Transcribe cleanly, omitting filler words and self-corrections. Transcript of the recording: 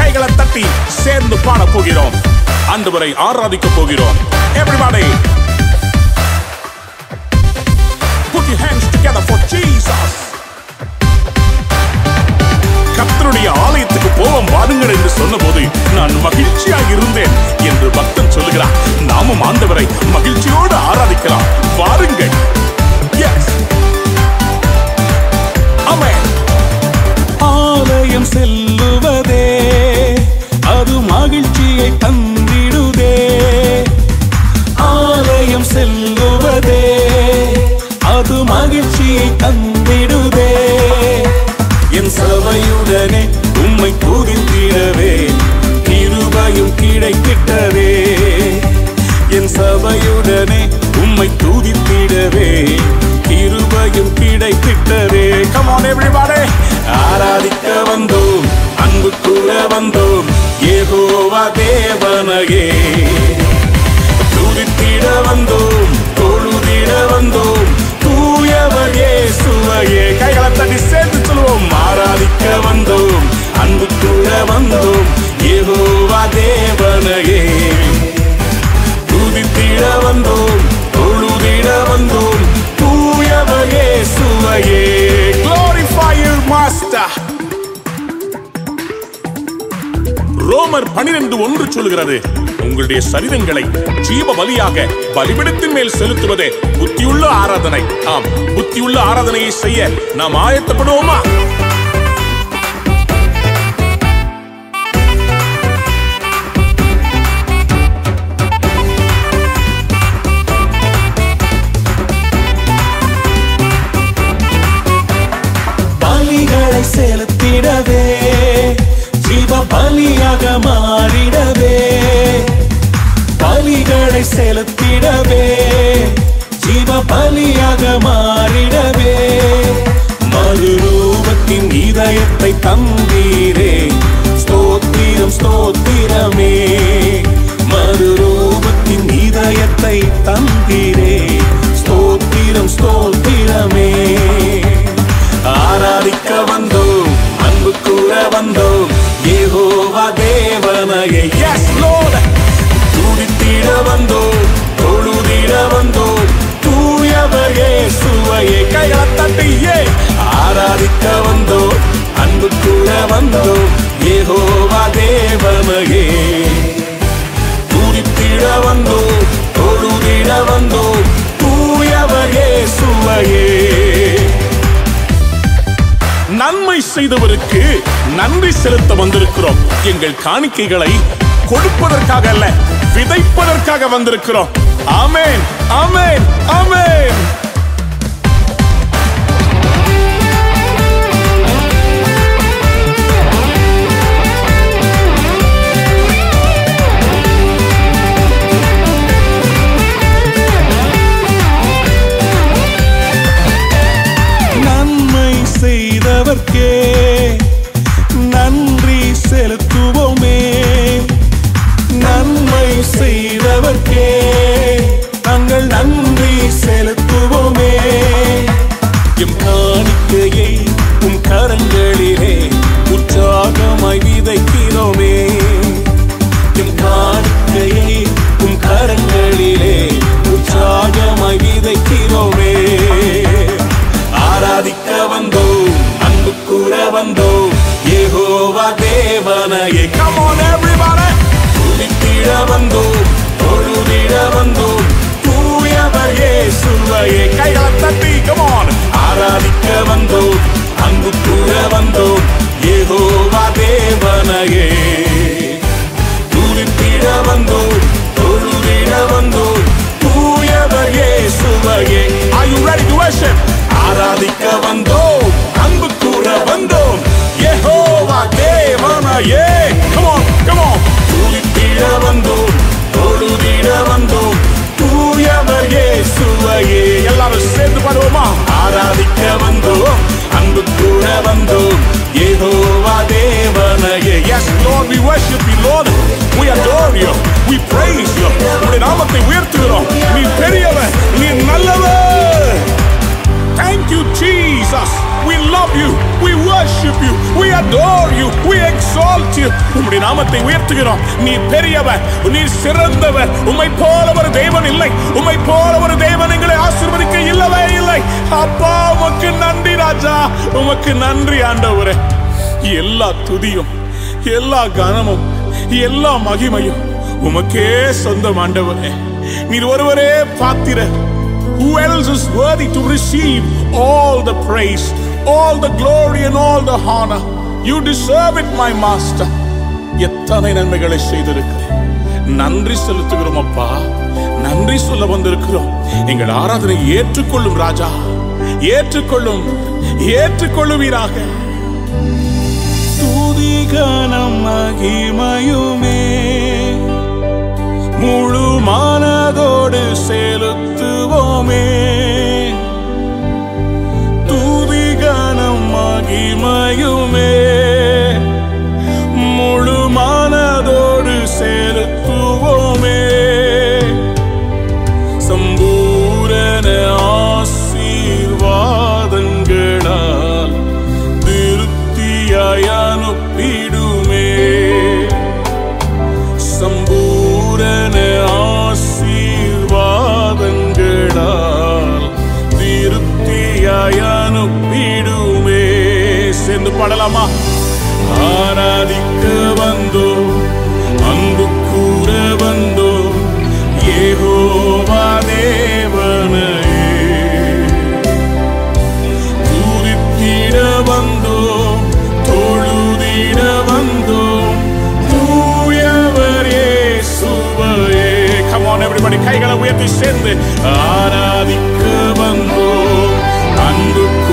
கைகளை தட்டி சேர்ந்து பாட போகிறோம். ஆண்டவரை ஆராதிக்க போகிறோம். Everybody put your hands together for Jesus. கர்த்தருடைய ஆலயத்துக்கு போவோம் வாருங்கள் என்று சொன்னபோது நான் மகிழ்ச்சியாக இருந்தேன் என்று பக்தன் சொல்லுகிறார். நாமும் ஆண்டவரை மகிழ்ச்சியோடு ஆராதிக்கலாம். வாருங்கள். Yes. Amen. ஆலயம் செல்லுவதே அது மகிழ்ச்சியை தந்திடுதே. ஆலயம் செல்லுவதே அது மகிழ்ச்சியை தந்திடுதே. என் சபையுடனே உம்மை துதித்திடவே கிருபையும் கிடைத்திட்டதே. என் சபையுடனே உம்மை துதித்திடவே கிருபையும் கிடைத்திட்டதே. Come on everybody. ஆராதிக்க வந்தோம், அன்பு கூற வந்தோம், யெகோவா தேவனையே. துதித்திட வந்தோம், தொழுதிட வந்தோம், தூயவர் இயேசுவையே. கைகளை தட்டி சேர்ந்து சொல்லுவோம். ஆராதிக்க வந்தோம், அன்பு கூற வந்தோம், யெகோவா தேவனையே. துதித்திட வந்தோம், தொழுதிட வந்தோம், தூயவர் இயேசுவையே. Glorify your master. ரோமர் 12:1 சொல்கிறது, உங்களுடைய சரீரங்களை ஜீவ பலியாக பலிபீடத்தின் மேல் செலுத்துவதே புத்தியுள்ள ஆராதனை. ஆம், புத்தியுள்ள ஆராதனையை செய்ய நாம் ஆயத்தப்படுவோமா? பலிகளை செலுத்திடவே ஜீவ பலியாக மாறிடவே. பலிகளை செலுத்திடவே ஜீவ பலியாக மாறிடவே. மறுரூபத்தின் இதயத்தை தந்தீரே, ஸ்தோத்திரம் ஸ்தோத்திரமே. மறுரூபத்தின் இதயத்தை தந்தீரே, ஸ்தோத்திரம் ஸ்தோத்திரமே. ஆராதிக்க வந்தோம், அன்பு கூற வந்தோம், யெகோவா தேவனையே. Yes Lord. துதித்திட வந்தோம், தொழுதிட வந்தோம், தூயவர் இயேசுவையே. கைகளை தட்டியே ஆராதிக்க வந்தோம், அன்பு கூற வந்தோம், யெகோவா தேவனையே. துதித்திட வந்தோம், தொழுதிட வந்தோம், தூயவர் இயேசுவையே. நன்மை செய்தவருக்கு நன்றி செலுத்த வந்திருக்கிறோம். எங்கள் காணிக்கைகளை கொடுப்பதற்காக அல்ல, விதைப்பதற்காக வந்திருக்கிறோம். ஆமென், ஆமென், ஆமென். நன்மை செய்தவர்க்கே நன்றி செலுத்துவோமே. நன்மை செய்தவர்க்கே நாங்கள் நன்றி செலுத்துவோமே. எம் காணிக்கையை உம் கரங்களிலே உற்சாகமாய் விதைக்கிறோமே. எம் காணிக்கையை உம் கரங்களிலே உற்சாகமாய் விதைக்கிறோமே. ஆராதிக்க வந்தோம், அன்பு கூற வந்தோம், யெகோவா தேவனையே. Come on everybody. துதித்திட வந்தோம், தொழுதிட வந்தோம், தூயவர் இயேசுவையே. கைகளை தட்டி come on. ஆராதிக்க வந்தோம், அன்பு கூற வந்தோம், யெகோவா தேவனையே. துதித்திட வந்தோம், தொழுதிட வந்தோம், தூயவர் இயேசுவையே. Are you ready to worship? ஆராதிக்க வந்தோம், அன்பு கூற வந்தோம், யெகோவா தேவனையே. Come on, come on. துதித்திட வந்தோம், தொழுதிட வந்தோம், தூயவர் இயேசுவையே. எல்லாரும் சேர்ந்து பாடுவோமா? ஆராதிக்க வந்தோம். உம்முடைய நாமத்தை உயர்த்துகிறோம். நீ பெரியவர், நீ சிறந்தவர். உம்மை போல ஒரு தேவன் இல்லை. உம்மை போல ஒரு தேவன் எங்களை ஆசீர்வதிக்க இல்லவே இல்லை. அப்பா உமக்கு நன்றி ராஜா, உமக்கு நன்றி ஆண்டவரே. எல்லா துதியும், எல்லா கனமும், எல்லா மகிமையும் உமக்கே சொந்தம் ஆண்டவரே. நீர் ஒருவரே பாத்திரர். Who else is worthy to receive all the praise, all the glory and all the honor? You deserve it, my master. எத்தனை நன்மைகளை செய்திருக்கிறேன். நன்றி செலுத்துகிறோம் அப்பா. நன்றி சொல்ல வந்திருக்கிறோம். எங்கள் ஆராதனை ஏற்றுக்கொள்ளும் ராஜா, ஏற்றுக்கொள்ளும், ஏற்றுக்கொள்ளுவீராக. துதி கனம் மகிமையுமே முழு மனதோடு செலுத்துவோமே. துதி கனம் மகிமையுமே முழு மனதோடு செலுத்துவோமே. சம்பூரண ஆசீர்வாதங்களால் திருப்தியாய் அனுப்பிடுமே. சம்பூரண ஆசீர்வாதங்களால் திருப்தியாய் அனுப்பிடுமே. சேர்ந்து பாடலாமா? ஆராதிக்க வந்தோம், அன்பு கூற வந்தோம், யெகோவா தேவனையே. துதித்திட வந்தோம், தொழுதிட வந்தோம், தூயவர் இயேசுவையே. Come on everybody, கைகளை உயர்த்தி சேர்ந்து ஆராதிக்க வந்தோம், அன்பு